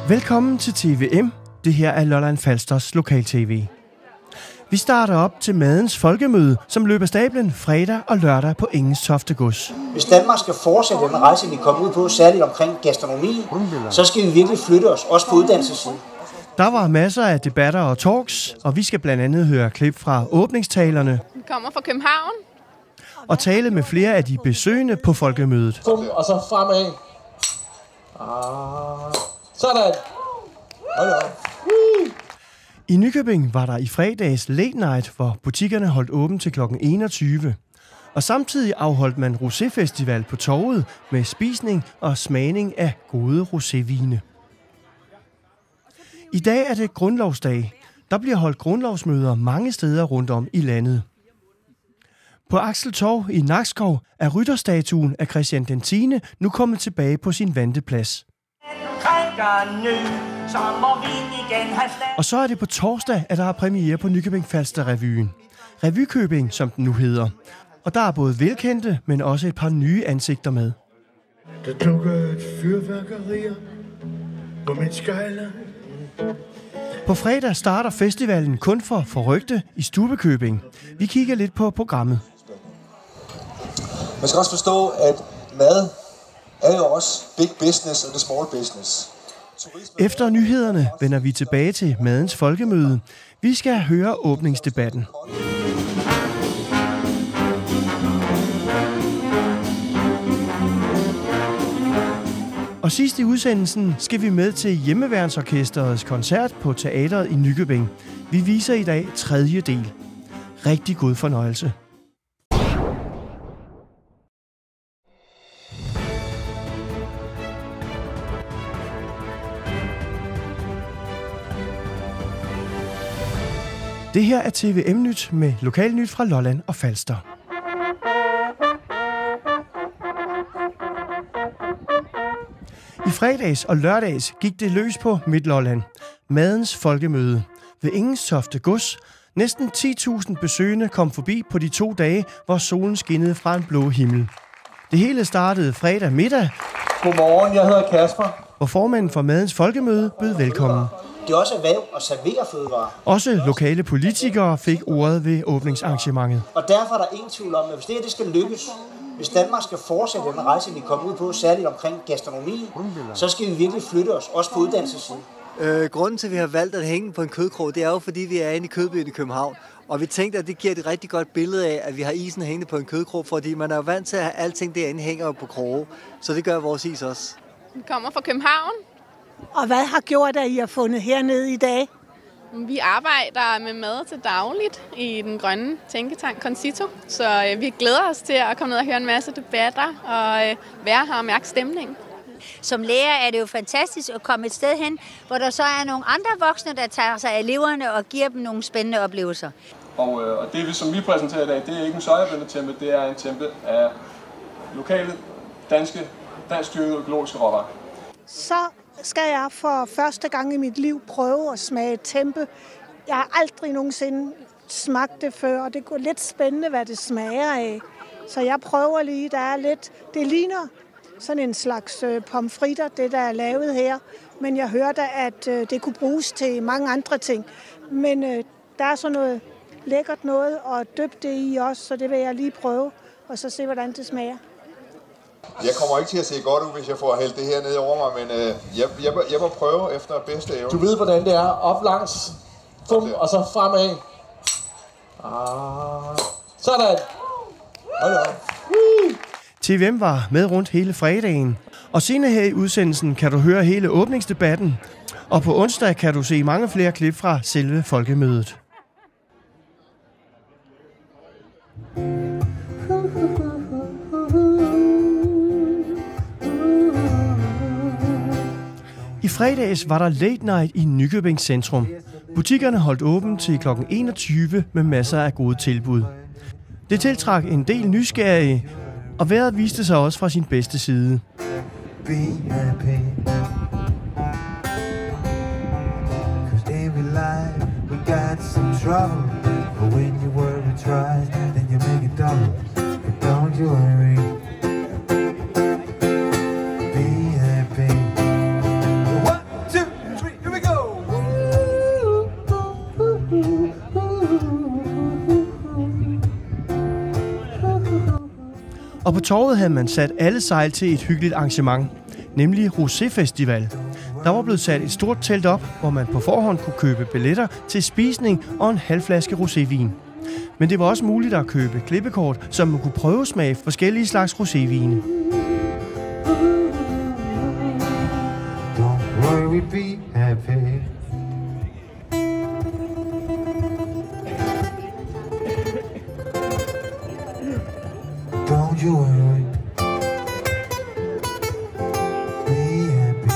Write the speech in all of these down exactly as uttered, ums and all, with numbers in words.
Velkommen til T V M. Det her er Lolland Falsters lokal-tv. Vi starter op til Madens Folkemøde, som løber stablen fredag og lørdag på Ingenstofte Gods. Hvis Danmark skal fortsætte den rejse, vi kommer ud på, særligt omkring gastronomi, så skal vi virkelig flytte os, også på uddannelsessiden. Der var masser af debatter og talks, og vi skal blandt andet høre klip fra åbningstalerne. Vi kommer fra København. Og tale med flere af de besøgende på Folkemødet. Og så fremad. Ah. Sådan. Hold op. I Nykøbing var der i fredags late night, hvor butikkerne holdt åben til klokken enogtyve. Og samtidig afholdt man roséfestival på torvet med spisning og smagning af gode rosévine. I dag er det grundlovsdag. Der bliver holdt grundlovsmøder mange steder rundt om i landet. På Axel Torv i Nakskov er rytterstatuen af Christian den tiende nu kommet tilbage på sin vante plads. Og så er det på torsdag, at der er premiere på Nykøbing Falster-revyen. Revykøbing, som den nu hedder. Og der er både velkendte, men også et par nye ansigter med. Der dukker et fyrværkerier på min skyline. På fredag starter festivalen kun for forrygte i Stubekøbing. Vi kigger lidt på programmet. Man skal også forstå, at mad er jo også big business og the small business. Efter nyhederne vender vi tilbage til Madens Folkemøde. Vi skal høre åbningsdebatten. Og sidst i udsendelsen skal vi med til Hjemmeværnsorkesterets koncert på teatret i Nykøbing. Vi viser i dag tredje del. Rigtig god fornøjelse. Det her er T V M-nyt med lokalnyt fra Lolland og Falster. I fredags og lørdags gik det løs på Midtlolland. Madens Folkemøde. Ved Ingenstofte Gods. Næsten ti tusind besøgende kom forbi på de to dage, hvor solen skinnede fra en blå himmel. Det hele startede fredag middag. Godmorgen, jeg hedder Kasper. Hvor formanden for Madens Folkemøde bød velkommen. Det er også erhverv at servere fødevarer. Også lokale politikere fik ordet ved åbningsarrangementet. Og derfor er der ingen tvivl om, at hvis det her det skal lykkes, hvis Danmark skal fortsætte den rejse, vi kommer ud på, særligt omkring gastronomi, så skal vi virkelig flytte os, også på uddannelsessiden. Øh, grunden til, at vi har valgt at hænge på en kødkrog, det er jo, fordi vi er inde i kødbyen i København. Og vi tænkte, at det giver et rigtig godt billede af, at vi har isen hængende på en kødkrog, fordi man er jo vant til, at alting derinde hænger på kroge. Så det gør vores is også. Vi kommer fra København. Og hvad har gjort, at I har fundet hernede i dag? Vi arbejder med mad til dagligt i den grønne tænketank Concito, så øh, vi glæder os til at komme ned og høre en masse debatter og øh, være her og mærke stemningen. Som lærer er det jo fantastisk at komme et sted hen, hvor der så er nogle andre voksne, der tager sig af eleverne og giver dem nogle spændende oplevelser. Og, øh, og det, som vi præsenterer i dag, det er ikke en sojabønne-tempel, det er en tempel af lokale, danske, danskdyrkede økologiske råvarer. Så skal jeg for første gang i mit liv prøve at smage tempe. Jeg har aldrig nogensinde smagt det før, og det er lidt spændende, hvad det smager af. Så jeg prøver lige, der er lidt, det ligner sådan en slags øh, pomfritter, det der er lavet her. Men jeg hørte, at øh, det kunne bruges til mange andre ting. Men øh, der er så noget lækkert noget at døbe det i også, så det vil jeg lige prøve, og så se, hvordan det smager. Jeg kommer ikke til at se godt ud, hvis jeg får hældt det her ned over mig, men øh, jeg, jeg, jeg må prøve efter bedste evne. Du ved, hvordan det er. Op langs. Fum, og så fremad. Ah. Sådan. Hold op. T V M var med rundt hele fredagen. Og senere her i udsendelsen kan du høre hele åbningsdebatten. Og på onsdag kan du se mange flere klip fra selve folkemødet. I fredags var der late night i Nykøbing Centrum. Butikkerne holdt åben til klokken enogtyve med masser af gode tilbud. Det tiltrak en del nysgerrige, og vejret viste sig også fra sin bedste side. Be happy. 'Cause every life we got some trouble. But when you work and try, then you make it double. But don't you worry. Be happy. One, two. Og på torvet havde man sat alle sejl til et hyggeligt arrangement, nemlig Rosé Festival. Der var blevet sat et stort telt op, hvor man på forhånd kunne købe billetter til spisning og en halv flaske rosévin. Men det var også muligt at købe klippekort, så man kunne prøve smage forskellige slags rosévine. Don't worry, be happy. Don't you worry. Be happy.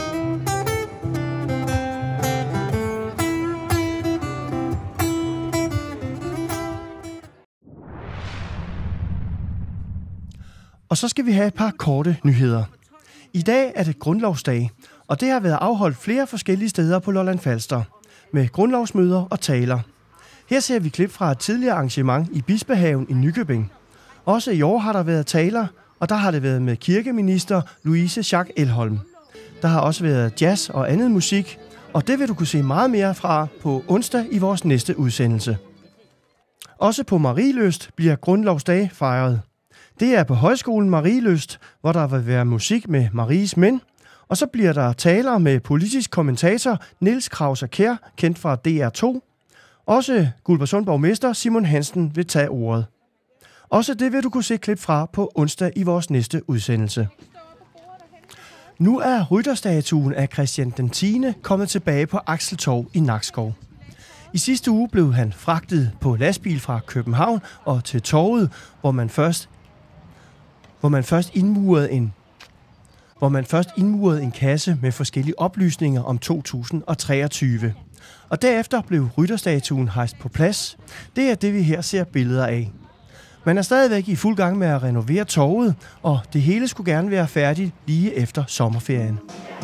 Og så skal vi have et par korte nyheder. I dag er det grundlovsdag, og det har været afholdt flere forskellige steder på Lolland Falster, med grundlovsmøder og taler. Her ser vi klip fra et tidligere arrangement i Bispehaven i Nykøbing. Også i år har der været taler, og der har det været med kirkeminister Louise Schack Elholm. Der har også været jazz og andet musik, og det vil du kunne se meget mere fra på onsdag i vores næste udsendelse. Også på Marielyst bliver grundlovsdag fejret. Det er på Højskolen Marielyst, hvor der vil være musik med Maries Mænd, og så bliver der taler med politisk kommentator Niels Krause-Kjær, kendt fra D R to. Også Guldborgsund borgmester Simon Hansen vil tage ordet. Også det vil du kunne se klip fra på onsdag i vores næste udsendelse. Nu er rytterstatuen af Christian den tiende kommet tilbage på Akseltorv i Nakskov. I sidste uge blev han fragtet på lastbil fra København og til torvet, hvor man først hvor man først indmurede en hvor man først indmurede en kasse med forskellige oplysninger om to tusind treogtyve. Og derefter blev rytterstatuen hejst på plads. Det er det, vi her ser billeder af. Man er stadigvæk i fuld gang med at renovere torvet, og det hele skulle gerne være færdigt lige efter sommerferien.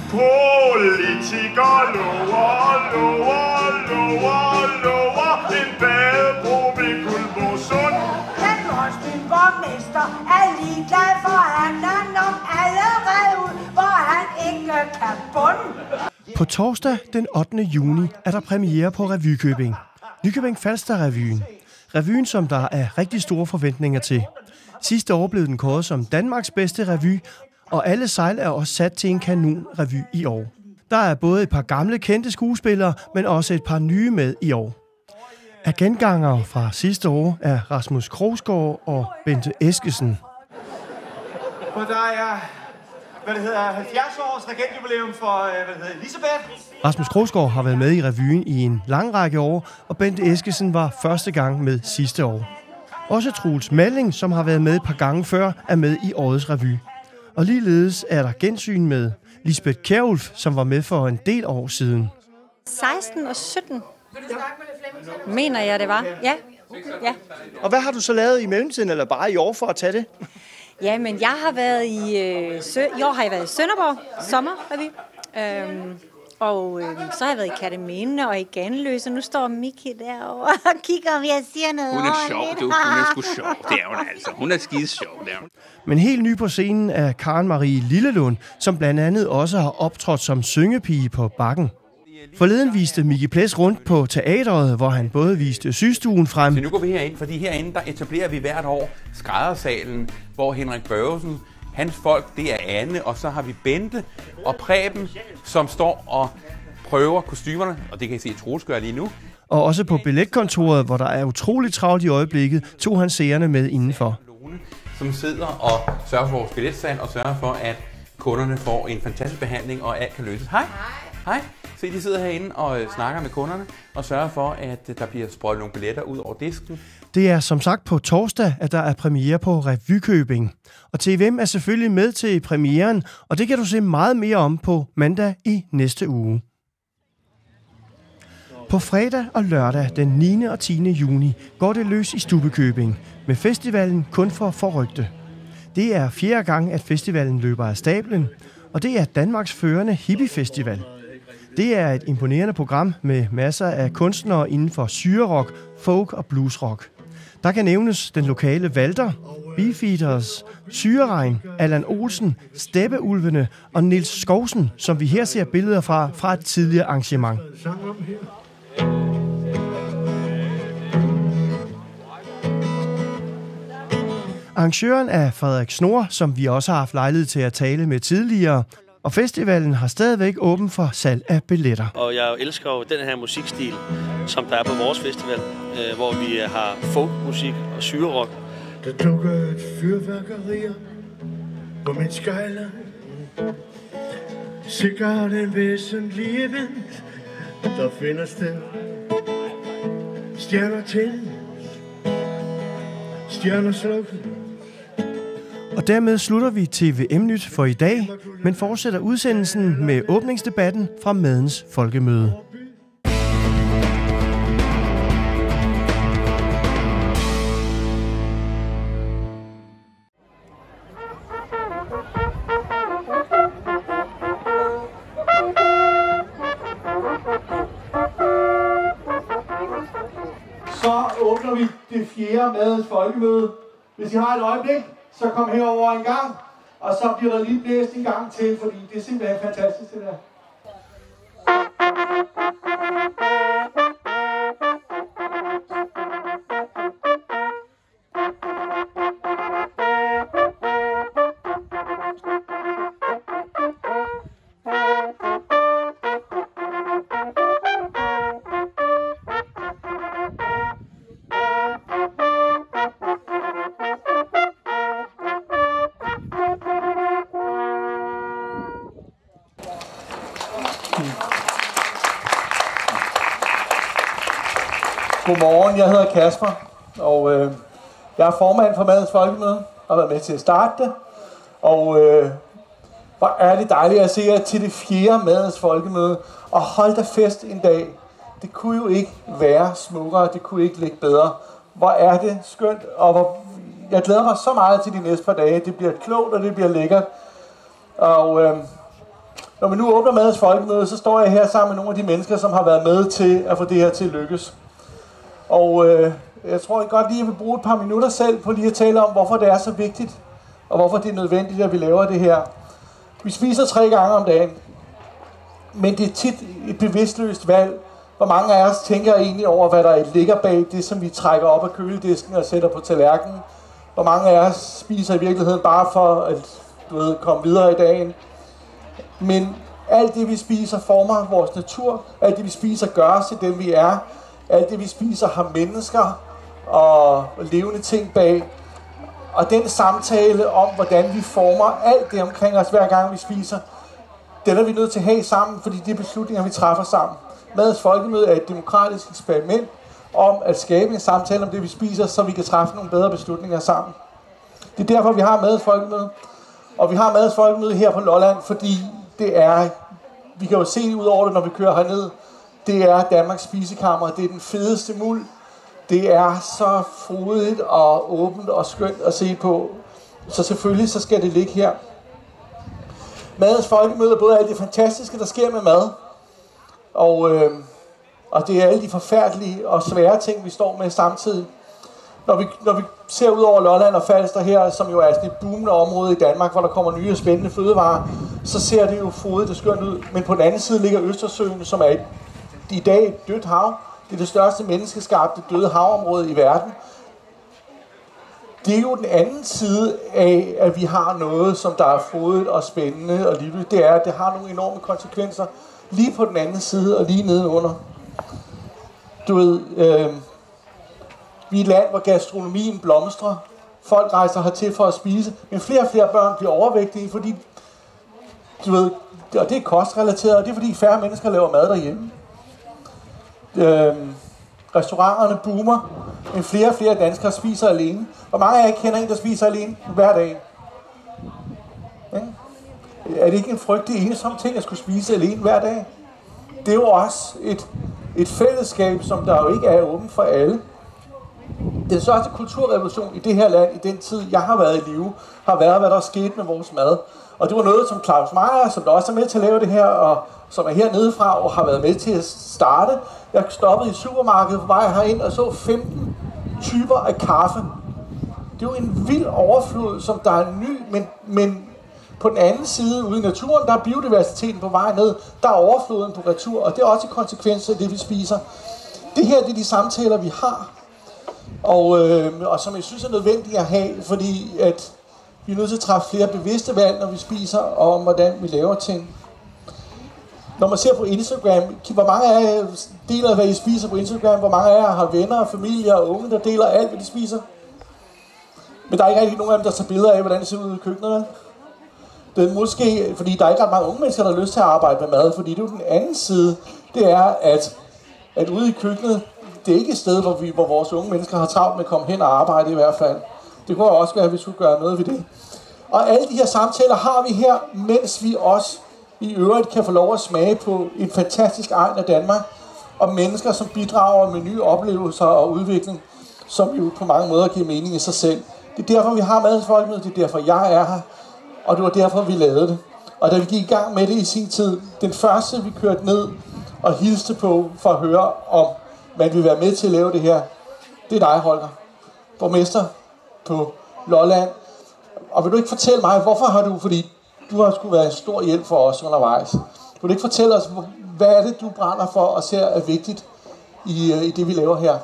Politikere lover, lover, lover, lover en badebro ved Guldborgsund. Men vores borgmester er ligeglad, for han er nok allerede ud, hvor han ikke kan bunde. På torsdag den ottende juni er der premiere på Revykøbing. Nykøbing Falster Revyen. Revyen, som der er rigtig store forventninger til. Sidste år blev den kåret som Danmarks bedste revy, og alle sejl er også sat til en kanonrevy i år. Der er både et par gamle kendte skuespillere, men også et par nye med i år. Af gengangere fra sidste år er Rasmus Krogsgaard og Bente Eskesen. Og der er, hvad det hedder, halvfjerds års regentjubilæum for, hvad det hedder, Elisabeth. Rasmus Krogsgaard har været med i revyen i en lang række år, og Bente Eskesen var første gang med sidste år. Også Troels Malling, som har været med et par gange før, er med i årets revy. Og ligeledes er der gensyn med Lisbeth Kjærulf, som var med for en del år siden. seksten og sytten. Mener jeg, det var. Ja. ja. Og hvad har du så lavet i mellemtiden, eller bare i år for at tage det? Ja, men jeg har været i... Øh, sø- I år har jeg været i Sønderborg, sommerrevy. Øhm, og øh, så har jeg været i Katteminde og i Ganløse, og nu står Miki derovre og kigger, om jeg siger noget. Hun er sjov, du. Hun er sgu sjov. Det er hun altså. Hun er skide sjov, det er hun. Men helt ny på scenen er Karen Marie Lillelund, som blandt andet også har optrådt som syngepige på Bakken. Forleden viste Miki Ples rundt på teateret, hvor han både viste systuen frem. Så nu går vi herind, fordi herinde der etablerer vi hvert år skræddersalen, hvor Henrik Børgesen, hans folk, det er Anne, og så har vi Bente og Preben, som står og prøver kostymerne, og det kan I se, Troels gør lige nu. Og også på billetkontoret, hvor der er utroligt travlt i øjeblikket, tog han seerne med indenfor. Som sidder og sørger for vores billetsalg og sørger for, at kunderne får en fantastisk behandling, og alt kan løses. Hej. Hej. Se, de sidder herinde og øh, snakker med kunderne og sørger for, at øh, der bliver sprøjtet nogle billetter ud over disken. Det er som sagt på torsdag, at der er premiere på Revykøbing. Og T V M er selvfølgelig med til premieren, og det kan du se meget mere om på mandag i næste uge. På fredag og lørdag den niende og tiende juni går det løs i Stubbekøbing med festivalen Kun for Forrygte. Det er fjerde gang, at festivalen løber af stablen, og det er Danmarks førende hippiefestival. Det er et imponerende program med masser af kunstnere inden for syrerock, folk og bluesrock. Der kan nævnes den lokale Walter, Beefeaters, Syreregn, Allan Olsen, Steppeulvene og Niels Skovsen, som vi her ser billeder fra fra et tidligere arrangement. Arrangøren er Frederik Snor, som vi også har haft lejlighed til at tale med tidligere, og festivalen har stadigvæk åben for salg af billetter. Og jeg elsker jo den her musikstil, som der er på vores festival, øh, hvor vi har folkmusik og syrerock. Der dukker et fyrværkerier på min skyline. Sikkert en væsentlig event, der finder sted. Stjerner tændes, stjerner slukkes. Og dermed slutter vi T V M-nyt for i dag, men fortsætter udsendelsen med åbningsdebatten fra Madens Folkemøde. Så åbner vi det fjerde Madens Folkemøde. Hvis I har et øjeblik, så kom herover en gang, og så bliver der lige blæst en gang til, fordi det er simpelthen fantastisk, det der. Godmorgen, jeg hedder Kasper, og øh, jeg er formand for Madens Folkemøde og har været med til at starte det. Og øh, hvor er det dejligt at se jer til det fjerde Madens Folkemøde, og hold da fest en dag. Det kunne jo ikke være smukkere, det kunne ikke ligge bedre. Hvor er det skønt, og hvor, jeg glæder mig så meget til de næste par dage. Det bliver klogt, og det bliver lækkert. Og øh, når vi nu åbner Madens Folkemøde, så står jeg her sammen med nogle af de mennesker, som har været med til at få det her til at lykkes. Og øh, jeg tror jeg godt lige, at jeg vil bruge et par minutter selv på lige at tale om, hvorfor det er så vigtigt, og hvorfor det er nødvendigt, at vi laver det her. Vi spiser tre gange om dagen, men det er tit et bevidstløst valg. Hvor mange af os tænker egentlig over, hvad der ligger bag det, som vi trækker op af køledisken og sætter på tallerkenen. Hvor mange af os spiser i virkeligheden bare for at du ved, komme videre i dagen. Men alt det, vi spiser, former vores natur. Alt det, vi spiser, gør os til dem, vi er. Alt det, vi spiser, har mennesker og levende ting bag. Og den samtale om, hvordan vi former alt det omkring os, hver gang vi spiser, den er vi nødt til at have sammen, fordi det er beslutninger, vi træffer sammen. Madens Folkemøde er et demokratisk eksperiment om at skabe en samtale om det, vi spiser, så vi kan træffe nogle bedre beslutninger sammen. Det er derfor, vi har Madens Folkemøde. Og vi har Madens Folkemøde her på Lolland, fordi det er, vi kan jo se ud over det, når vi kører herned, det er Danmarks spisekammer. Det er den fedeste muld. Det er så frodigt og åbent og skønt at se på. Så selvfølgelig så skal det ligge her. Madens Folkemøde er både alt det fantastiske, der sker med mad, og, øh, og det er alle de forfærdelige og svære ting, vi står med samtidig. Når vi, når vi ser ud over Lolland og Falster her, som jo er et boomende område i Danmark, hvor der kommer nye og spændende fødevarer, så ser det jo frodigt og skønt ud. Men på den anden side ligger Østersøen, som er et, i dag et dødt hav. Det er det største menneskeskabte døde havområde i verden. Det er jo den anden side af, at vi har noget, som der er frodigt og spændende og livligt. Det er, at det har nogle enorme konsekvenser lige på den anden side og lige nedenunder. Du ved, øh, vi er et land, hvor gastronomien blomstrer. Folk rejser hertil for at spise, men flere og flere børn bliver overvægtige, fordi, du ved, og det er kostrelateret, og det er fordi færre mennesker laver mad derhjemme. Øh, restauranterne boomer, men flere og flere danskere spiser alene. Hvor mange af jer kender en, der spiser alene hver dag? Ja? Er det ikke en frygtelig ensom ting at skulle spise alene hver dag? Det er jo også et, et fællesskab, som der jo ikke er åbent for alle. Den største kulturrevolution i det her land, i den tid, jeg har været i live, har været, hvad der er sket med vores mad. Og det var noget, som Claus Meyer, som der også er med til at lave det her, og som er hernede fra, og har været med til at starte. Jeg stoppede i supermarkedet på vej herind og så femten typer af kaffe. Det er jo en vild overflod, som der er ny, men, men på den anden side, ude i naturen, der er biodiversiteten på vej ned. Der er overfloden på retur, og det er også konsekvenser af det, vi spiser. Det her, det er de samtaler, vi har. og, øh, og som jeg synes er nødvendigt at have, fordi at vi er nødt til at træffe flere bevidste valg, når vi spiser, og om hvordan vi laver ting. Når man ser på Instagram, hvor mange af jer deler, hvad I spiser på Instagram? Hvor mange af jer har venner og familie og unge, der deler alt, hvad de spiser? Men der er ikke rigtig nogen af dem, der tager billeder af, hvordan det ser ud i køkkenerne. Det er måske, fordi der er ikke ret mange unge mennesker, der har lyst til at arbejde med mad, fordi det er jo den anden side, det er, at, at ude i køkkenet, det er ikke et sted, hvor, vi, hvor vores unge mennesker har travlt med at komme hen og arbejde i hvert fald. Det kunne også være, at vi skulle gøre noget ved det. Og alle de her samtaler har vi her, mens vi også i øvrigt kan få lov at smage på en fantastisk egen af Danmark, og mennesker, som bidrager med nye oplevelser og udvikling, som jo på mange måder giver mening i sig selv. Det er derfor, vi har Madens Folkemøde, det er derfor, jeg er her, og det var derfor, vi lavede det. Og da vi gik i gang med det i sin tid, den første, vi kørte ned og hilste på for at høre, om man vil være med til at lave det her, det er dig, Holger, borgmester på Lolland. Og vil du ikke fortælle mig, hvorfor har du, fordi du har sgu været en stor hjælp for os undervejs. Vil du ikke fortælle os, hvad er det, du brænder for og ser er vigtigt i, i det, vi laver her?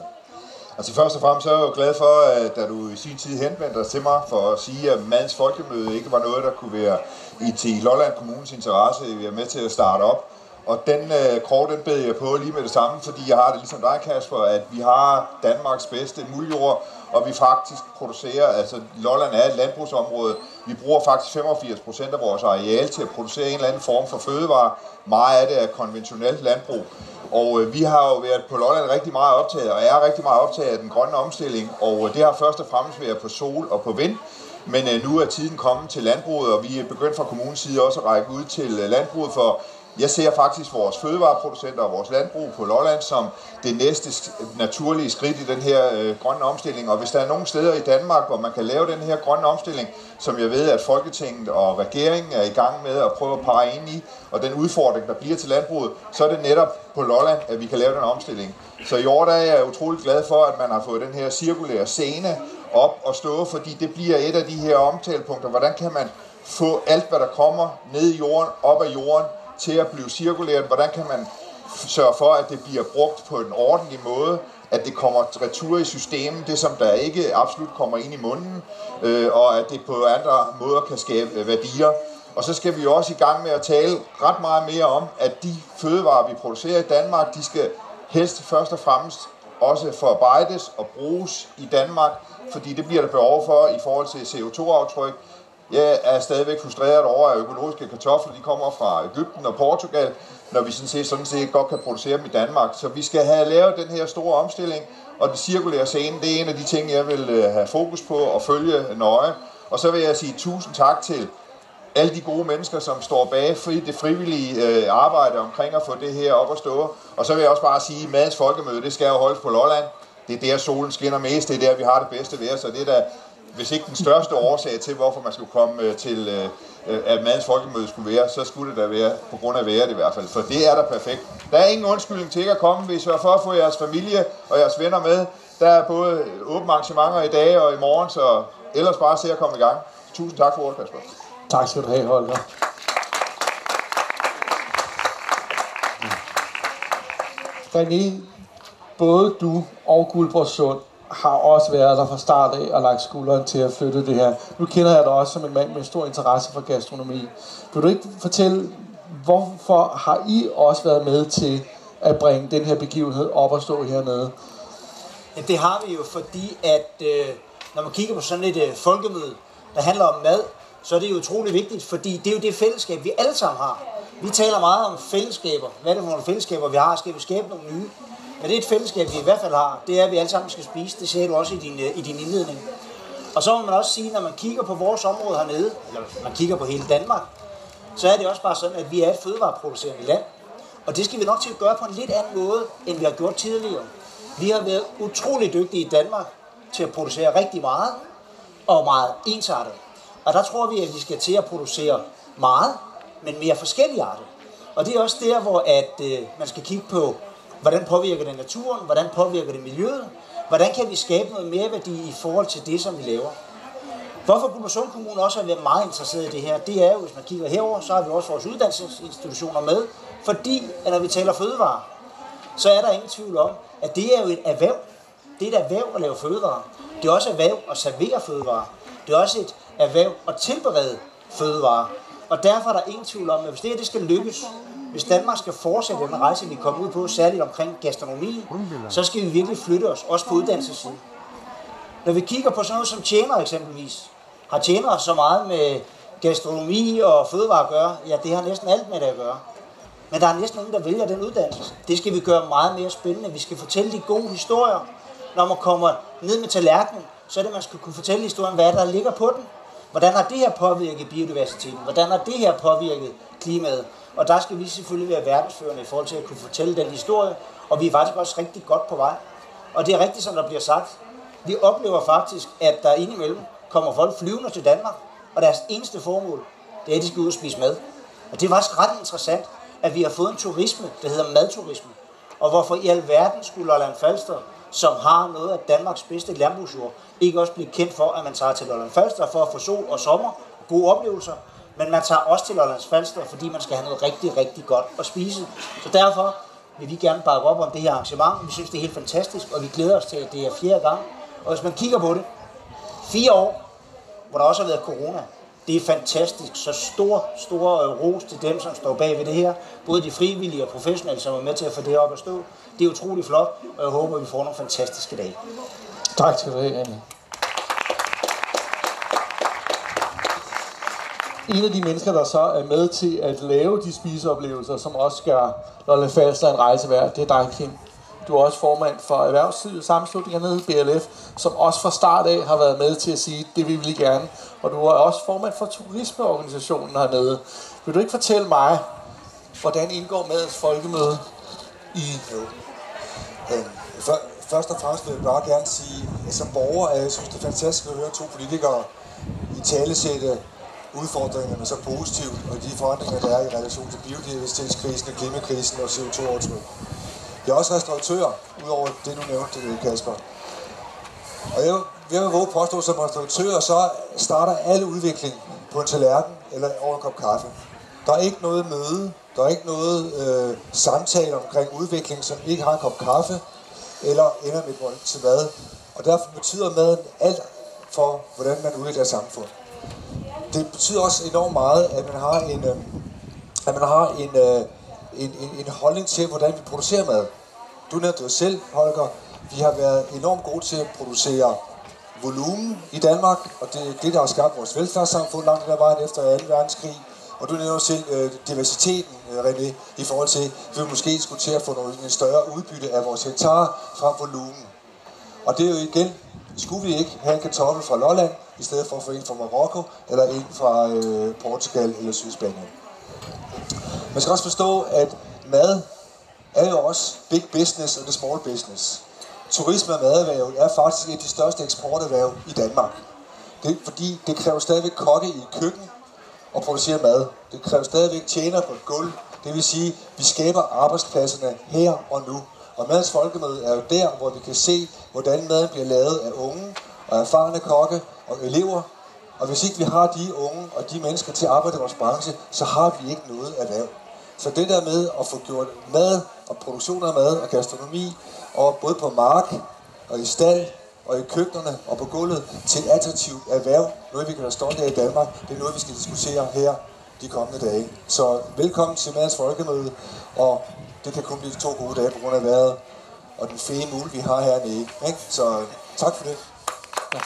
Altså først og fremmest så er jeg jo glad for, at da du i sin tid henvendte dig til mig for at sige, at Madens Folkemøde ikke var noget, der kunne være i til Lolland Kommunes interesse, vi er med til at starte op. Og den øh, krog, den bed jeg på lige med det samme, fordi jeg har det ligesom dig, Kasper, at vi har Danmarks bedste muldjord, og vi faktisk producerer, altså Lolland er et landbrugsområde, vi bruger faktisk femogfirs procent af vores areal til at producere en eller anden form for fødevare. Meget af det er konventionelt landbrug. Og øh, vi har jo været på Lolland rigtig meget optaget, og er rigtig meget optaget af den grønne omstilling, og øh, det har først og fremmest været på sol og på vind. Men øh, nu er tiden kommet til landbruget, og vi er begyndt fra kommunens side også at række ud til øh, landbruget, for jeg ser faktisk vores fødevareproducenter og vores landbrug på Lolland som det næste naturlige skridt i den her øh, grønne omstilling. Og hvis der er nogle steder i Danmark, hvor man kan lave den her grønne omstilling, som jeg ved, at Folketinget og regeringen er i gang med at prøve at pege ind i, og den udfordring, der bliver til landbruget, så er det netop på Lolland, at vi kan lave den omstilling. Så i år der er jeg utrolig glad for, at man har fået den her cirkulære scene op og stå, fordi det bliver et af de her omtalepunkter. Hvordan kan man få alt, hvad der kommer ned i jorden, op af jorden, til at blive cirkuleret? Hvordan kan man sørge for, at det bliver brugt på en ordentlig måde, at det kommer retur i systemet, det som der ikke absolut kommer ind i munden, øh, og at det på andre måder kan skabe værdier. Og så skal vi jo også i gang med at tale ret meget mere om, at de fødevarer, vi producerer i Danmark, de skal helst først og fremmest også forarbejdes og bruges i Danmark, fordi det bliver der behov for i forhold til C O to aftryk. Jeg er stadigvæk frustreret over, at økologiske kartofler de kommer fra Egypten og Portugal, når vi sådan set, sådan set godt kan producere dem i Danmark. Så vi skal have lavet den her store omstilling, og den cirkulære scene, det er en af de ting, jeg vil have fokus på og følge nøje. Og så vil jeg sige tusind tak til alle de gode mennesker, som står bag fri, det frivillige øh, arbejde omkring at få det her op at stå. Og så vil jeg også bare sige, at Madens Folkemøde, det skal jo holdes på Lolland. Det er der, solen skinner mest, det er der, vi har det bedste ved os, så det er da, hvis ikke den største årsag til, hvorfor man skulle komme til, øh, at Madens Folkemøde skulle være, så skulle det da være på grund af vejret i hvert fald, for det er da perfekt. Der er ingen undskyldning til ikke at komme, hvis I sørger for at få jeres familie og jeres venner med. Der er både åbne arrangementer i dag og i morgen, så ellers bare se at komme i gang. Tusind tak for ordet, Kasper. Tak skal du have, Holger. René, både du og Guldborgsund har også været der fra start af og lagt skulderen til at flytte det her. Nu kender jeg dig også som en mand med stor interesse for gastronomi. Vil du ikke fortælle, hvorfor har I også været med til at bringe den her begivenhed op og stå hernede? Ja, det har vi jo, fordi at øh, når man kigger på sådan et øh, folkemøde, der handler om mad, så er det jo utrolig vigtigt, fordi det er jo det fællesskab, vi alle sammen har. Vi taler meget om fællesskaber. Hvad er det for nogle fællesskaber, vi har? Skal vi skabe nogle nye? Men det er et fællesskab, vi i hvert fald har. Det er, at vi alle sammen skal spise. Det sagde du også i din, i din indledning. Og så må man også sige, når man kigger på vores område hernede, eller man kigger på hele Danmark, så er det også bare sådan, at vi er et fødevareproducerende land. Og det skal vi nok til at gøre på en lidt anden måde, end vi har gjort tidligere. Vi har været utrolig dygtige i Danmark til at producere rigtig meget, og meget ensartet. Og der tror vi, at vi skal til at producere meget, men mere forskelligartet. Og det er også der, hvor at, øh, man skal kigge på, hvordan påvirker det naturen, hvordan påvirker det miljøet, hvordan kan vi skabe noget mere værdi i forhold til det, som vi laver. Hvorfor Guldborgsund Kommune også har været meget interesseret i det her, det er jo, hvis man kigger herover, så har vi også vores uddannelsesinstitutioner med, fordi at når vi taler fødevare, så er der ingen tvivl om, at det er jo et erhverv. Det er et erhverv at lave fødevarer. Det er også et erhverv at servere fødevarer. Det er også et erhverv at tilberede fødevarer. Og derfor er der ingen tvivl om, at hvis det her det skal lykkes, hvis Danmark skal fortsætte den rejse, vi kommer ud på, særligt omkring gastronomi, så skal vi virkelig flytte os, også på uddannelsessiden. Når vi kigger på sådan noget som tjenere eksempelvis, har tjenere så meget med gastronomi og fødevare at gøre? Ja, det har næsten alt med det at gøre. Men der er næsten ingen, der vælger den uddannelse. Det skal vi gøre meget mere spændende. Vi skal fortælle de gode historier. Når man kommer ned med tallerkenen, så er det, man skal kunne fortælle historien, hvad der ligger på den. Hvordan har det her påvirket biodiversiteten? Hvordan har det her påvirket klimaet? Og der skal vi selvfølgelig være verdensførende i forhold til at kunne fortælle den historie. Og vi er faktisk også rigtig godt på vej. Og det er rigtigt, som der bliver sagt. Vi oplever faktisk, at der indimellem kommer folk flyvende til Danmark, og deres eneste formål, det er, at de skal ud og spise mad. Og det er faktisk ret interessant, at vi har fået en turisme, der hedder madturisme. Og hvorfor i alverden skulle Lolland Falster, som har noget af Danmarks bedste landbrugsjord, ikke også blive kendt for, at man tager til Lolland Falster for at få sol og sommer, gode oplevelser, men man tager også til Lolland Falster, fordi man skal have noget rigtig, rigtig godt at spise. Så derfor vil vi gerne bakke op om det her arrangement. Vi synes, det er helt fantastisk, og vi glæder os til, at det er fjerde gang. Og hvis man kigger på det, fire år, hvor der også har været corona, det er fantastisk. Så stor, stor ros til dem, som står bag ved det her. Både de frivillige og professionelle, som er med til at få det her op at stå. Det er utrolig flot, og jeg håber, at vi får nogle fantastiske dage. Tak skal du have, Anne. En af de mennesker, der så er med til at lave de spiseoplevelser, som også gør Lolland Falster en rejse værd, det er dig, Kim. Du er også formand for Erhvervslivet sammenslutning hernede i B L F, som også fra start af har været med til at sige, det vil vi gerne. Og du er også formand for turismeorganisationen hernede. Vil du ikke fortælle mig, hvordan indgår Madens Folkemøde i... Jo. Øh, for, først og fremmest vil jeg bare gerne sige, at som borger er jeg synes, det er fantastisk at høre to politikere i talesætte udfordringerne så positivt, og de forandringer, der er i relation til biodiversitetskrisen, klimakrisen og C O to overtryk. Jeg er også restauratør, udover det, du nævnte, Kasper. Og jeg, jeg vil våge påstå, som restauratør, så starter alle udvikling på en tallerken eller over en kop kaffe. Der er ikke noget møde, der er ikke noget øh, samtale omkring udvikling, som ikke har en kop kaffe eller ender med et måltid mad. Og derfor betyder maden alt for, hvordan man udvikler et samfund. Det betyder også enormt meget, at man har en, øh, at man har en, øh, en, en, en holdning til, hvordan vi producerer mad. Du nævnte det selv, Holger. Vi har været enormt gode til at producere volumen i Danmark, og det er det, der har skabt vores velfærdssamfund langt der vejen efter anden verdenskrig. Og du nævner selv øh, diversiteten, øh, René, i forhold til, at vi måske skulle til at få noget, en større udbytte af vores hektar fra volumen. Og det er jo igen, skulle vi ikke have en kartoffel fra Lolland, i stedet for at få en fra Marokko, eller en fra øh, Portugal eller Sydspanien. Man skal også forstå, at mad er jo også big business og the small business. Turisme og maderhvervet er faktisk et af de største eksporterhverv i Danmark. Det er fordi, det kræver stadigvæk kokke i et køkken og producere mad. Det kræver stadigvæk tjener på et gulv. Det vil sige, at vi skaber arbejdspladserne her og nu. Og Madens Folkemøde er jo der, hvor vi kan se, hvordan maden bliver lavet af unge og erfarne kokke og elever. Og hvis ikke vi har de unge og de mennesker til at arbejde i vores branche, så har vi ikke noget erhverv. Så det der med at få gjort mad og produktion af mad og gastronomi, og både på mark og i stald og i køkkenerne og på gulvet til et attraktivt erhverv, noget vi kan være stolte af i Danmark, det er noget vi skal diskutere her de kommende dage. Så velkommen til Madens Folkemøde, og det kan kun blive to gode dage på grund af vejret og den fede mul vi har hernede. Ikke? Så tak for det. Ja.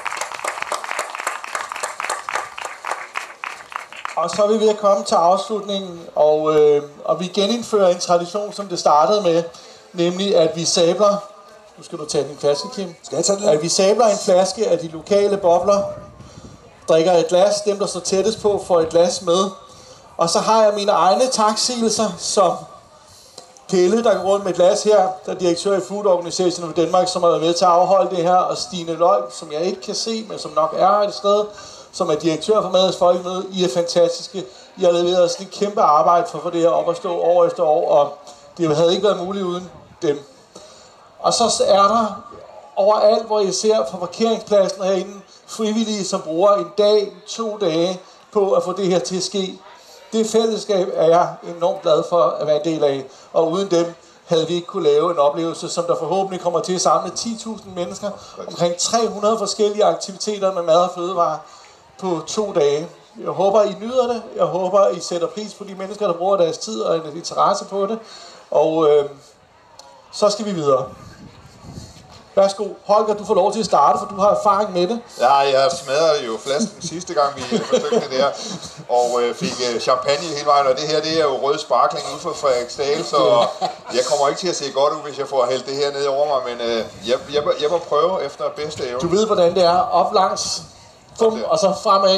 Og så er vi ved at komme til afslutningen, og, øh, og vi genindfører en tradition, som det startede med, nemlig at vi sabler, nu skal du tage din flaske, Kim, skal jeg tage den? At vi sabler en flaske af de lokale bobler, drikker et glas, dem der står tættest på får et glas med, og så har jeg mine egne taksigelser, som Pelle, der går rundt med et glas her, der er direktør i Food Organization of Denmark, som har været med til at afholde det her, og Stine Løg, som jeg ikke kan se, men som nok er et sted, som er direktør for Madens Folkemøde. I er fantastiske. I har leveret sådan et kæmpe arbejde for at få det her op at stå år efter år, og det havde ikke været muligt uden dem. Og så er der overalt, hvor I ser fra parkeringspladsen herinde, frivillige, som bruger en dag, to dage på at få det her til at ske. Det fællesskab er jeg enormt glad for at være en del af, og uden dem havde vi ikke kunne lave en oplevelse, som der forhåbentlig kommer til at samle ti tusind mennesker, omkring tre hundrede forskellige aktiviteter med mad og fødevarer på to dage. Jeg håber, I nyder det. Jeg håber, I sætter pris på de mennesker, der bruger deres tid og en interesse på det. Og øh, så skal vi videre. Værsgo, Holger, du får lov til at starte, for du har erfaring med det. Ja, jeg smadrede jo flasken sidste gang, vi forsøgte det der, og øh, fik øh, champagne hele vejen, og det her, det er jo rød sparkling ude for Frederiksdal, så jeg kommer ikke til at se godt ud, hvis jeg får hældt det her ned over mig, men øh, jeg, jeg, jeg må prøve efter bedste evne. Du ved, hvordan det er. Op langs, fum, og så fremad.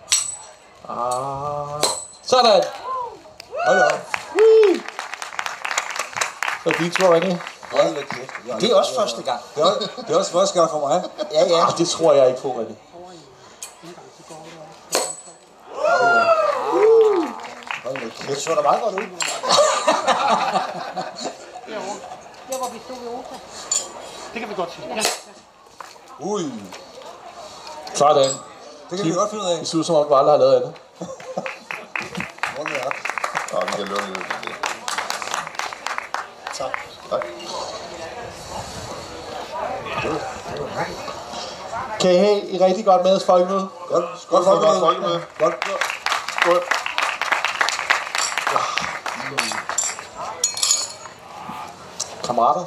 Ah. Sådan. Hold da op. Så gik tror jeg ikke. Det er også første gang. Det er, det er også første gang for mig. Ja, ja. Ah, det tror jeg ikke på, Rikke. Det så da meget godt ud. Der hvor vi stod ved Opa. Det kan vi godt sige. Ja. Ui. Sådan. Det kan vi godt finde ud af. Det ser ud som om, du aldrig har lavet andet. Hvor er det? Ja, vi kan lukke lidt. Tak. Tak. Kan I have I rigtig godt med os folkemøde? Godt. Godt for godt folkemøde. Godt. Godt. Kammerater.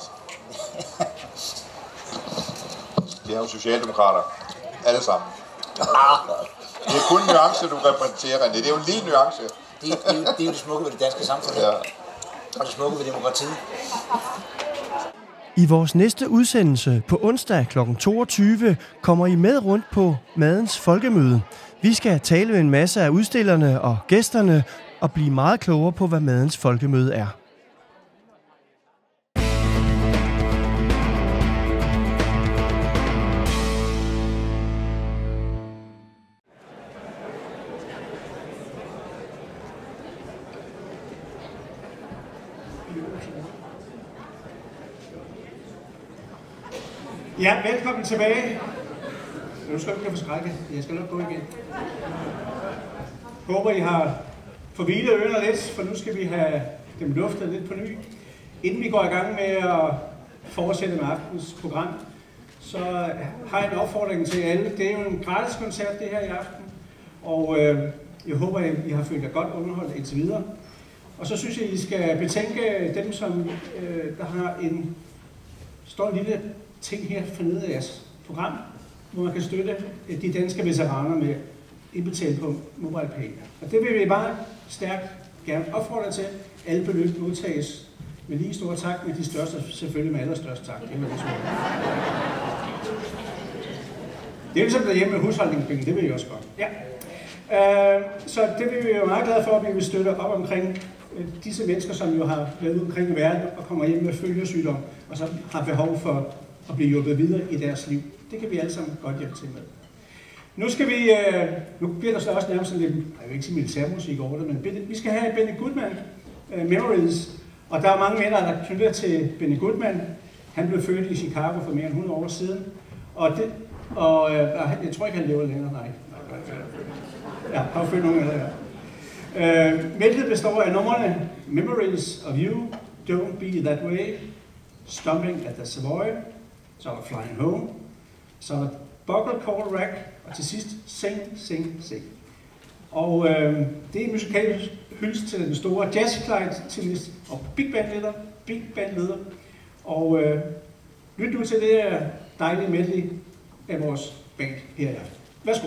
Det er jo socialdemokrater. Alle sammen. Det er kun nuance, du repræsenterer, René. Det er jo en lille nuance. Det, det, det, det er jo det smukke ved det danske samfund. Ja. Og det smukke ved demokratiet. I vores næste udsendelse på onsdag klokken toogtyve kommer I med rundt på Madens Folkemøde. Vi skal tale med en masse af udstillerne og gæsterne og blive meget klogere på, hvad Madens Folkemøde er. Ja, velkommen tilbage. Nu skal du ikke forskrække. Jeg skal nok gå igen. Håber, I har forhvilet ørerne lidt, for nu skal vi have dem luftet lidt på ny. Inden vi går i gang med at fortsætte med aftens program, så har jeg en opfordring til alle. Det er jo en gratis koncert, det her i aften. Og øh, jeg håber, at I har følt jer godt underholdt indtil videre. Og så synes jeg, at I skal betænke dem, som øh, der har en stor lille ting her fornede af jeres program, hvor man kan støtte de danske veteraner med indbetalt på MobilePay. Og det vil vi bare stærkt gerne opfordre til. Alle beløb modtages med lige stor tak, men de største selvfølgelig med allerstørst tak. Det er, det er ligesom derhjemme med husholdningspenge, det vil jeg også godt. Ja. Uh, så det vil vi jo meget glade for, at vi vil støtte op omkring uh, disse mennesker, som jo har været ude omkring i verden og kommer hjem med følgesygdom, og så har behov for at blive hjulpet videre i deres liv. Det kan vi alle sammen godt hjælpe til med. Nu skal vi, øh, nu bliver der så også nærmest sådan lidt, jeg vil ikke sige militærmusik over det, men vi skal have Benny Goodman, uh, Memories, og der er mange venner, der er knyttet til Benny Goodman. Han blev født i Chicago for mere end hundrede år siden, og, det, og øh, jeg tror ikke, han lever længere, nej. Ja, han har født nogle af det her. Uh, Mælket består af numrene Memories of You, Don't Be That Way, Stomping at the Savoy, så er der Flying Home, så er der Buckle Call Rack, og til sidst Sing, Sing, Sing. Og øh, det er en musikalsk hyldest til den store jazzklarinettist og big band leder, big band leder. Og øh, lyt nu til det her dejlige medley af vores band her i aften. Værsgo.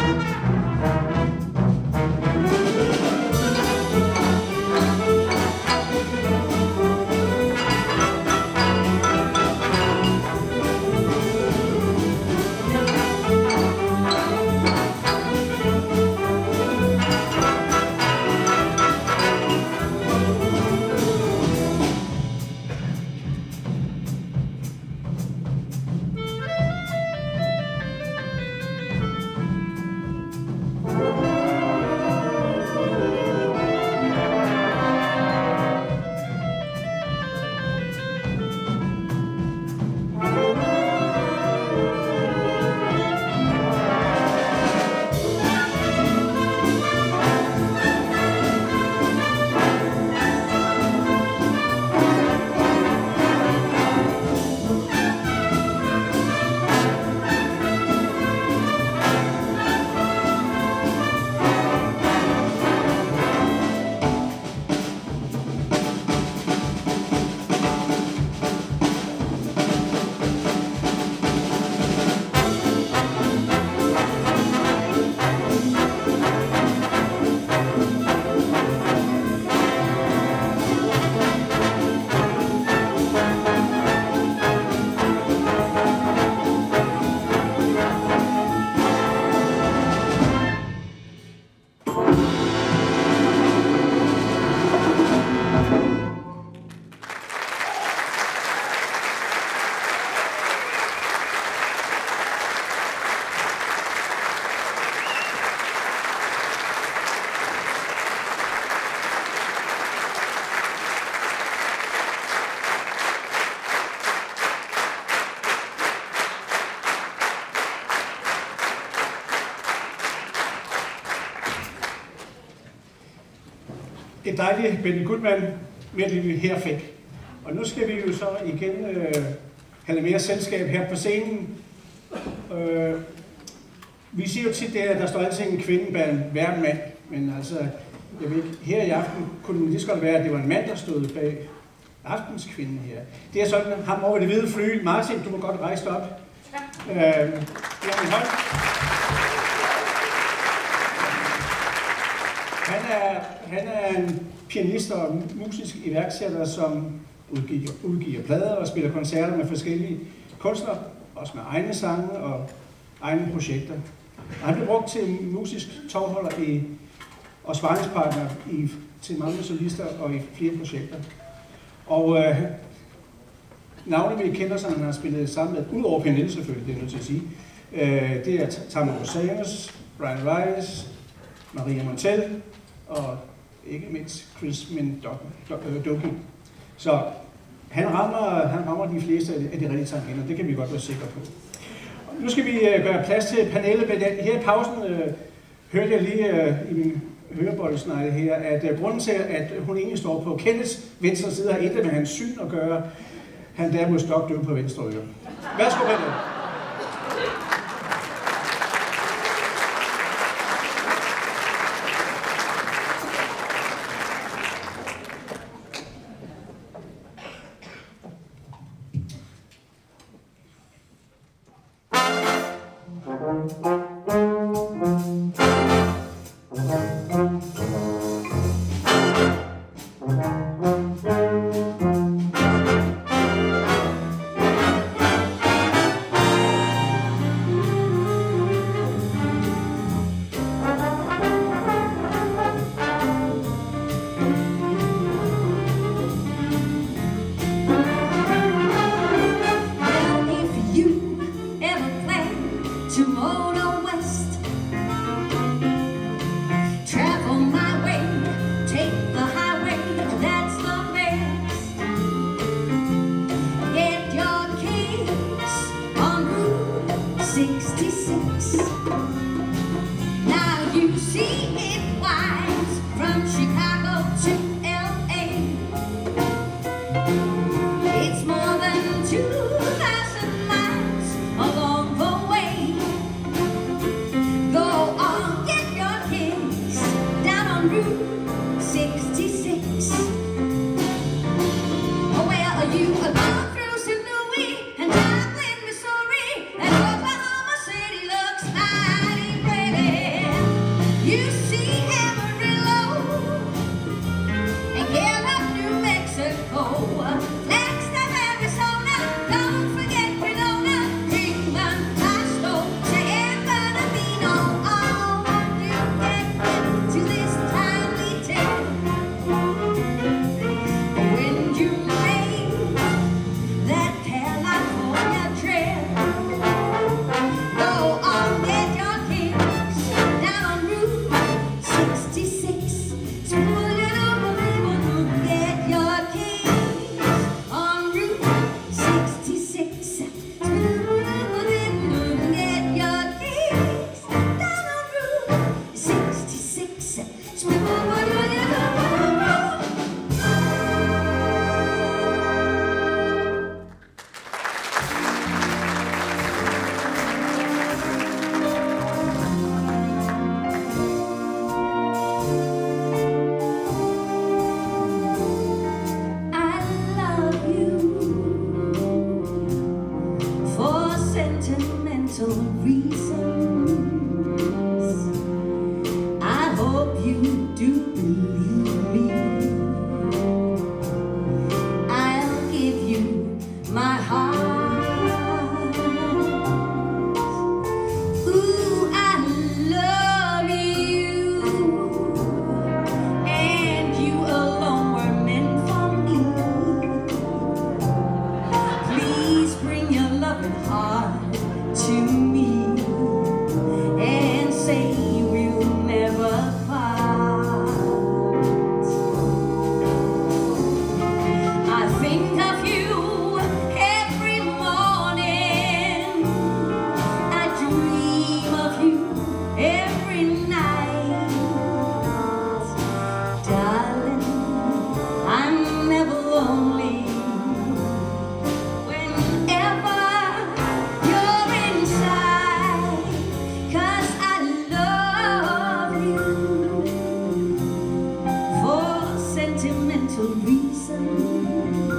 et dejligt Benny Goodman med et lille herfæk. Og nu skal vi jo så igen øh, have mere selskab her på scenen. Øh, vi siger jo tit, at der står altid en kvinde bag hver mand, men altså, jeg ved ikke, her i aften kunne det lige så godt være, at det var en mand, der stod bag aftens kvinde her. Det er sådan, ham over det hvide fly. Martin, du må godt rejse dig op. Øh, Jamen, hold. Han er, han er en pianist og musisk iværksætter, som udgiver, udgiver plader og spiller koncerter med forskellige kunstnere, også med egne sange og egne projekter. Og han blev brugt til musisk tovholder i, og sparringspartner i, til mange solister og i flere projekter. Og øh, navnet vi kender, som han har spillet sammen med, udover pianist selvfølgelig, det er nødt til at sige, øh, det er Tamara Rosanes, Brian Rice, Maria Montel og ikke mindst Chris Mendoki. Så han rammer, han rammer de fleste af de rigtige tangenter, det kan vi godt være sikre på. Nu skal vi uh, gøre plads til panelet. Her i pausen uh, hørte jeg lige uh, i min høreboldsnegle her, at uh, grunden til, at hun egentlig står på Kenneths venstre side, har intet med hans syn at gøre. Han derimod stokdøv på venstre øre. Værsgo med det. Missouri, and Oklahoma City looks mighty pretty. you do believe me. I'll give you my heart. Ooh, I love you, and you alone were meant for me. Please bring your loving heart to me and say we'll never part. I think of you every morning, I dream of you every night. Darling, I'm never lonely whenever you're inside, 'cause I love you for sentimental reasons.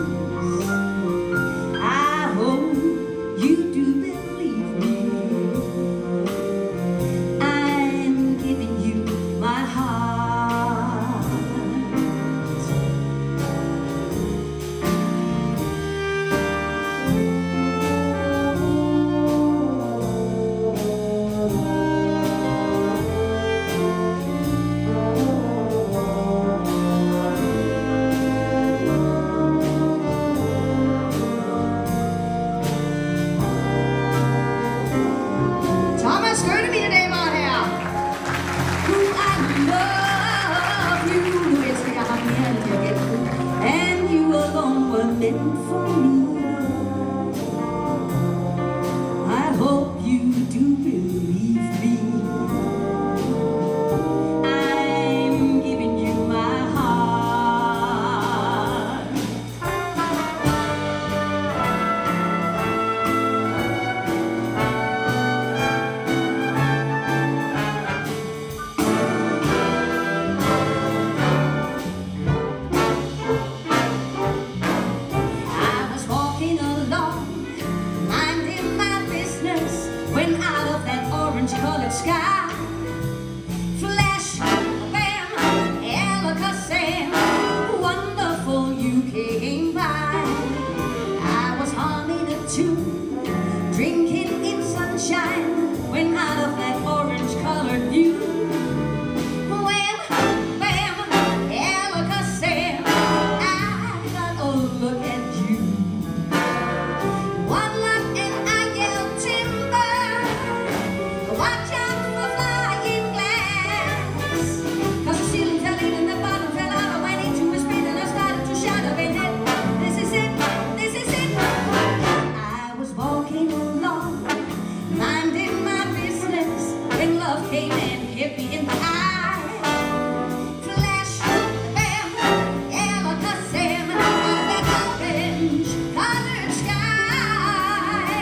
I hope you do believe me. I'm giving you my heart. Thomas, skønne mine damer og herrer. Ooh, I love you. Nu elsker jeg ham mere end jeg gætter. And you alone were meant for me. I hope you do believe me. I'm giving you my heart. I was walking along, minding my business, when out of that orange-colored sky, flash, bam, Alakazam, wonderful you came by. I was humming a tune, drinking in sunshine, when out of that orange-colored view, wham, bam, Alakazam, I got a look at you. One look and I yelled timber. Watch out for flying glass. 'Cause the ceiling fell in and the bottom fell out. I went into a spin and I started to shout up and then, this is it, this is it. I was walking along, minding my business, when love came and hit me in the eye. Flash, bam, Alakazam, out of that orange-colored sky.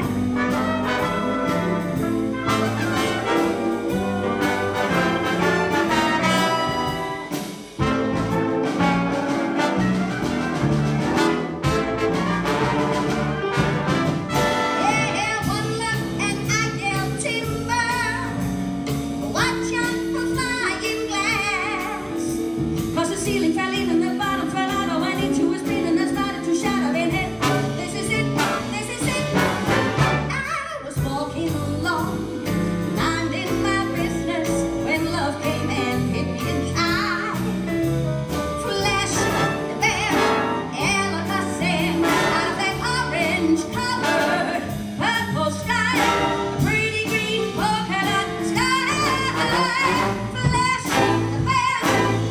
Yeah, one look and I yelled timber. Watch out for flying glass. 'Cause the ceiling fell in and the bottom fell out. I went into a spin and I started to shout up and hit. This is it, this is it. I was walking along, minding my business, when love came and hit me in the eye. Flash, bam, Alakazam, out of that orange-colored purple sky. Pretty green polka dot sky. Flash, bam,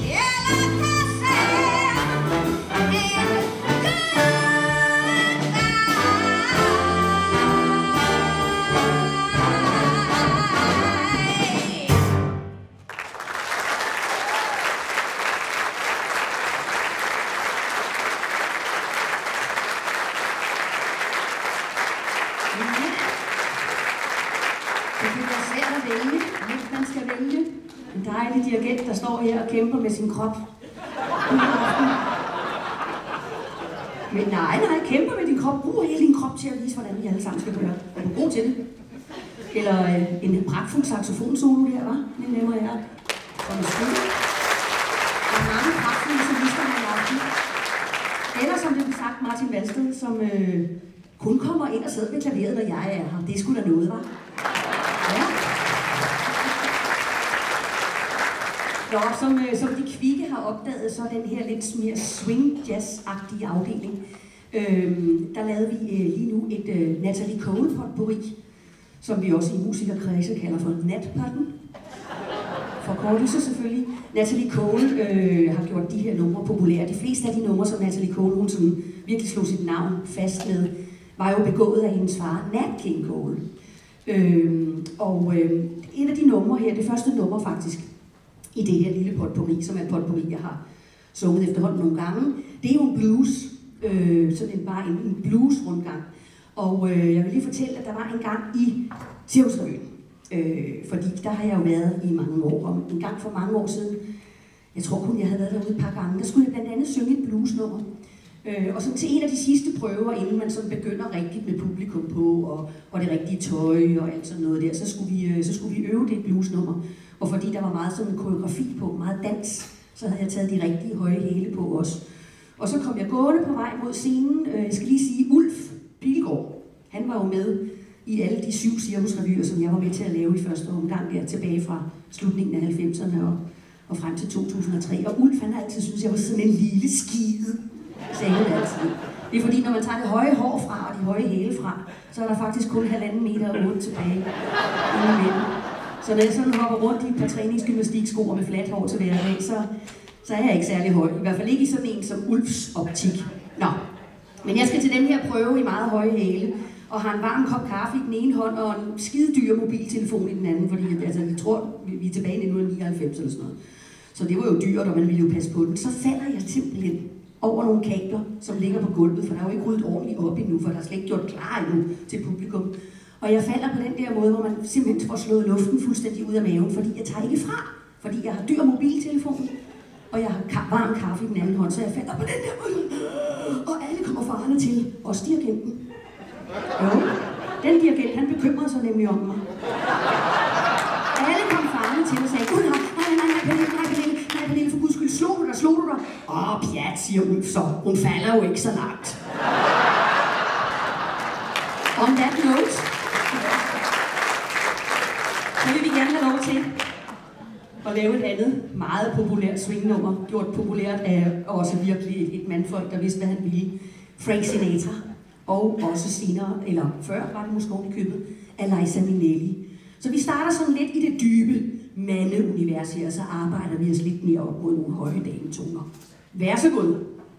Alakazam, and det kan være svært at vælge, hvis man skal vælge. En dejlig dirigent, der står her og kæmper med sin krop. Men nej, nej, kæmper med din krop. Brug hele din krop til at vise, hvordan vi alle sammen skal høre. Er du god til det? Eller øh, en pragtfuld saxofonsolo der, hva'? Mine damer og herrer. Som er skud. som øh, kun kommer ind og sidder ved klaveret, når jeg er her. Det er sgu da noget, hva'? Ja. Nå, som, øh, som de kvikke har opdaget, så er den her lidt mere swing-jazz-agtige afdeling. Øhm, der lavede vi øh, lige nu et øh, Natalie Cole potpourri, som vi også i musikerkredse kalder for natpotten. Forkortelse selvfølgelig. Natalie Cole øh, har gjort de her numre populære. De fleste af de numre, som Natalie Cole hun sådan virkelig slog sit navn fast med, var jo begået af hendes far, Nat King Cole. Øh, og øh, et af de numre her, det første nummer faktisk, i det her lille potpourri, som er et potpourri, jeg har sunget efterhånden nogle gange, det er jo en blues, øh, sådan en, bare en, en blues-rundgang. Og øh, jeg vil lige fortælle, at der var en gang i Cirkusrevyen, øh, fordi der har jeg jo været i mange år, og en gang for mange år siden, jeg tror kun jeg havde været derude et par gange, der skulle jeg blandt andet synge et bluesnummer. Øh, og så til en af de sidste prøver, inden man sådan begynder rigtigt med publikum på, og, og det rigtige tøj og alt sådan noget der, så skulle vi, øh, så skulle vi øve det bluesnummer. Og fordi der var meget sådan koreografi på, meget dans, så havde jeg taget de rigtige høje hæle på også. Og så kom jeg gående på vej mod scenen. Jeg skal lige sige, Ulf Pilgaard, han var jo med i alle de syv cirkusrevyer, som jeg var med til at lave i første omgang der, tilbage fra slutningen af halvfemserne og, og frem til to tusind og tre. Og Ulf, han har altid syntes, jeg var sådan en lille skide, sagde han altid. Det er fordi, når man tager det høje hår fra og de høje hæle fra, så er der faktisk kun halvanden meter og otte tilbage. Så når jeg sådan hopper rundt i et par træningsgymnastiksko og med fladt hår til hverdag, så, så er jeg ikke særlig høj. I hvert fald ikke i sådan en som Ulfs optik. Nå, men jeg skal til den her prøve i meget høje hæle, og har en varm kop kaffe i den ene hånd og en skide dyr mobiltelefon i den anden, fordi altså, jeg tror, vi er tilbage i nitten nioghalvfems eller sådan noget. Så det var jo dyrt, og man ville jo passe på den. Så falder jeg simpelthen over nogle kabler, som ligger på gulvet, for der er jo ikke ryddet ordentligt op endnu, for der er slet ikke gjort klar endnu til publikum. Og jeg falder på den der måde, hvor man simpelthen får slået luften fuldstændig ud af maven, fordi jeg tager ikke fra. Fordi jeg har dyr mobiltelefon, og jeg har ka- varm kaffe i den anden hånd, så jeg falder på den der måde. Og alle kommer farerne til, også dirigenten. Jo, den dirigent, han bekymrede sig nemlig om mig. Alle kom farerne til og sagde, Gud, nej, nej, nej, nej, Pernille, nej, Pernille, nej, Pernille, for guds skyld, slog du dig, slog du dig? Åh, pjat, siger Ulf så, hun falder jo ikke så langt. On that note, så vil vi gerne have lov til at lave et andet meget populært swingnummer, gjort populært af også virkelig et mandfolk, der vidste, hvad han ville. Frank Sinatra, og også senere, eller før var det måske oven i købet, af Liza Minnelli. Så vi starter sådan lidt i det dybe mandeunivers her, og så arbejder vi os lidt mere op mod nogle høje dametoner. Vær så god.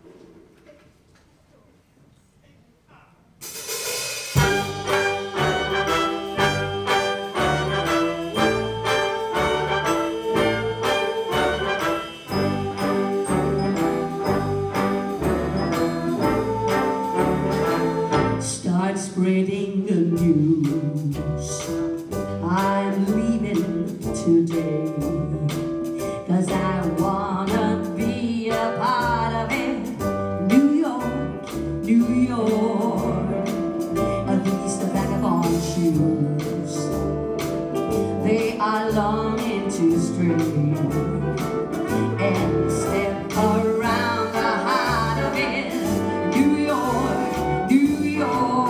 Spreading the news, I'm leaving today, 'cause I wanna be a part of it. New York, New York, at least the vagabond shoes, they are longing to stray and step around the heart of it. New York, New York.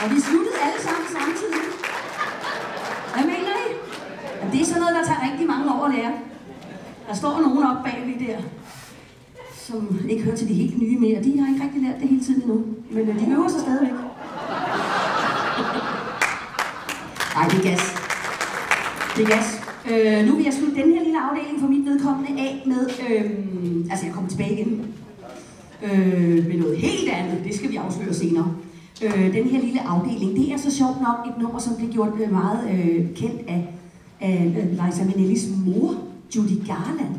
Og vi sluttede alle sammen samtidig. Hvad mener I? Jamen, det er sådan noget, der tager rigtig mange år at lære. Der står nogen oppe bagved der, som ikke hører til de helt nye mere. De har ikke rigtig lært det hele tiden endnu. Men de øver sig stadigvæk. Nej, det er gas. Det er gas. Øh, nu vil jeg slutte den her lille afdeling for mit vedkommende af med... Øh, altså, jeg kommer tilbage igen. Øh, med noget helt andet. Det skal vi afsløre senere. Øh, den her lille afdeling, det er så sjovt nok et nummer, som blev gjort øh, meget øh, kendt af, af øh, Liza Minnellis mor, Judy Garland.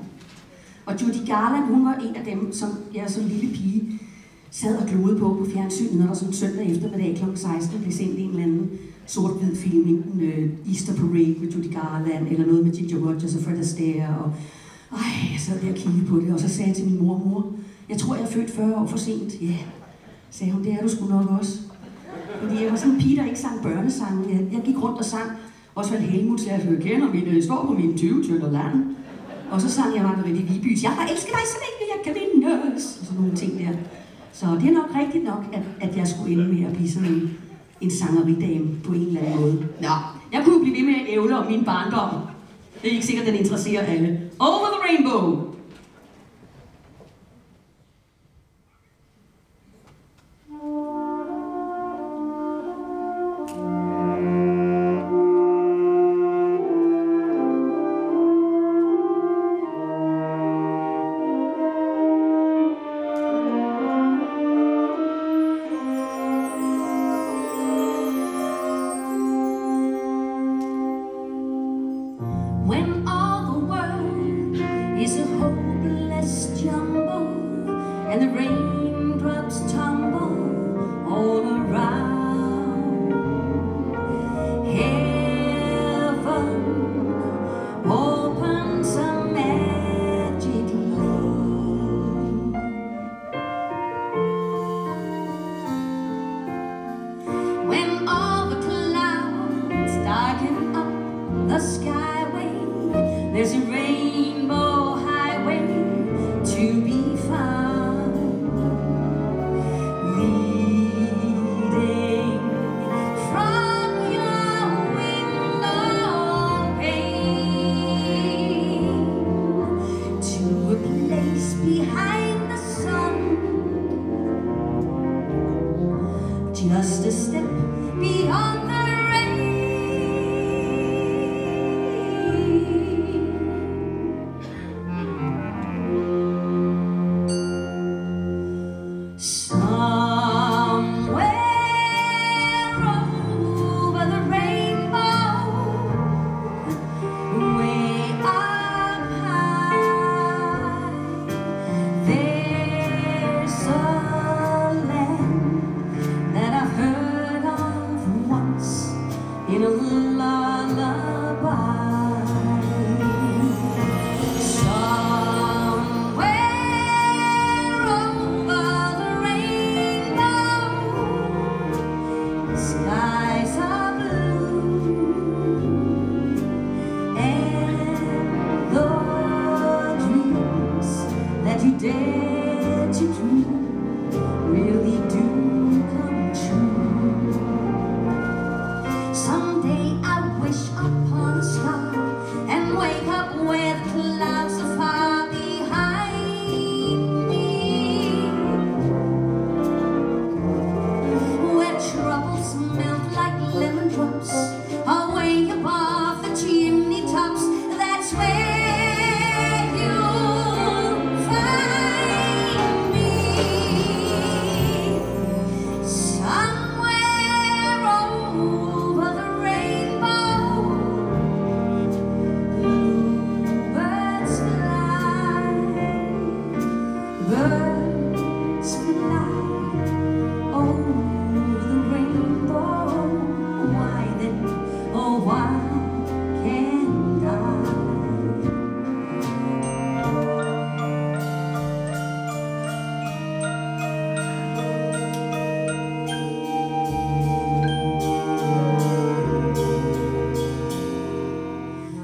Og Judy Garland, hun var en af dem, som jeg som lille pige sad og glodede på på fjernsynet, når der sådan søndag eftermiddag klokken seksten blev sendt en eller anden sort-hvid film, enten øh, Easter Parade med Judy Garland, eller noget med Ginger Rogers og Fred Astaire, og ej, jeg sad der og kiggede på det, og så sagde jeg til min mor, mor, jeg tror, jeg er født fyrre år for sent. Ja, yeah. Sagde hun, det er du sgu nok også. Fordi jeg var sådan en pige, der ikke sang børnesange. Jeg, jeg gik rundt og sang Osvald Helmuth, så jeg kender mine, står på mine tyve tønder land. Og så sang jeg Margrethe Viebys, jeg har elsket dig så længe, jeg kan vindes. Og sådan nogle ting der. Så det er nok rigtigt nok, at, at jeg skulle ende med at blive sådan en, en sangeridame på en eller anden måde. Nå, jeg kunne blive ved med at ævle om min barndom. Det er ikke sikkert, at den interesserer alle. Over the Rainbow!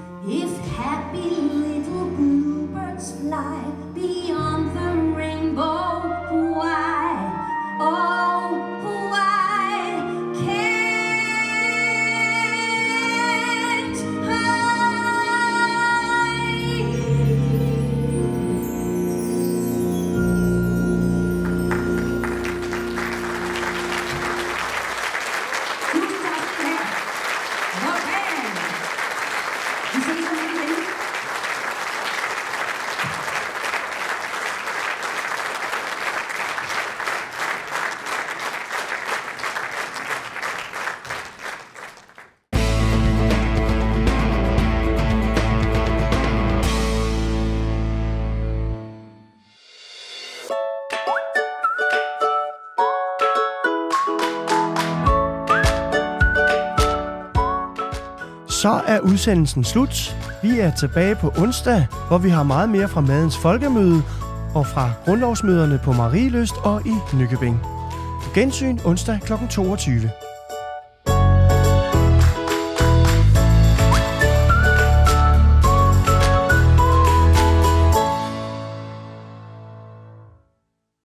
Beyond the rainbow. Så er udsendelsen slut. Vi er tilbage på onsdag, hvor vi har meget mere fra Madens Folkemøde og fra grundlovsmøderne på Marielyst og i Nykøbing. På gensyn onsdag klokken toogtyve.